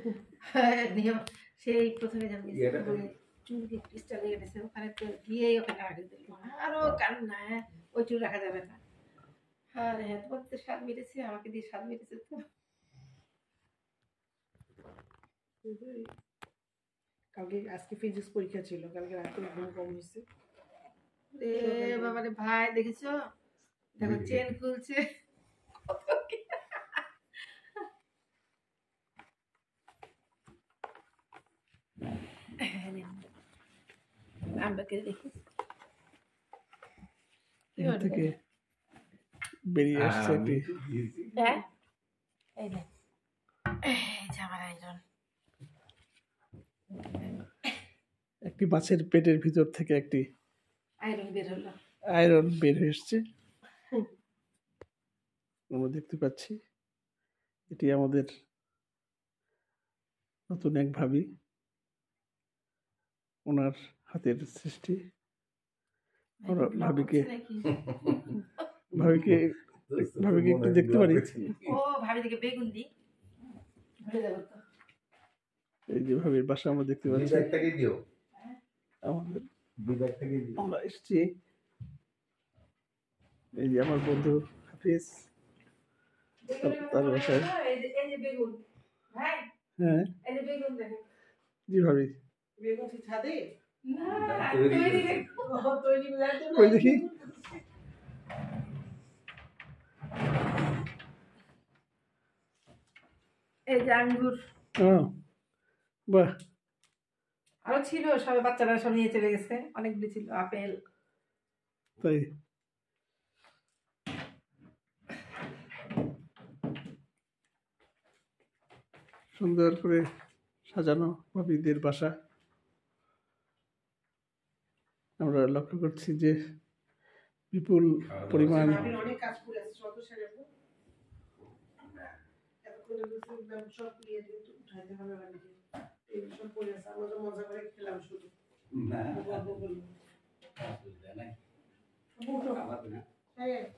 নিয়ম সেই প্রথমে জানি চুলকে ক্রিস্টাল লেগে গেছে, ওখানে তো গিয়েই ওখানে আগে দিল, আরো কান্না, ওই চুল রাখা যাবে না। আরে হ্যাঁ, তোমার তো স্বাদ মেটেছে, আমাকে দিয়ে স্বাদ মেটেছে তো। কালকে আজকে ফিজিক্স পরীক্ষা ছিল, কালকে রাতে ঘুম কম হয়েছে। বাবা রে ভাই, দেখেছো? দেখো চেন খুলছে। আমরা কে দেখি থেকে বেরিয়ে আসছে একটি একটি মাছের পেটের ভিতর থেকে একটি আয়রন বের হয়ে এসছে। আমরা দেখতে পাচ্ছি এটি আমাদের নতুন এক ভাবি, ওনার হাতের সৃষ্টি। ভাবিকে ভাবিকে ভাবিকে একটু দেখতে পারি? এই যে ভাবির বাসা আমরা দেখতে পাচ্ছি। আমাদের আমরা এসেছি, এই যে আমার বন্ধু হাফিজ তার বাসায়। হ্যাঁ জি ভাবি, দেখি এই যে আঙ্গুর, বাহ, আরো ছিল, সবাই বাচ্চারা সব নিয়ে চলে গেছে, অনেকগুলি ছিল, আপেল। তাই সুন্দর করে সাজানো ভাবিদের বাসা। আমরা লক্ষ্য করছি যে বিপুল পরিমাণ মজা করে খেলাম শুধু না।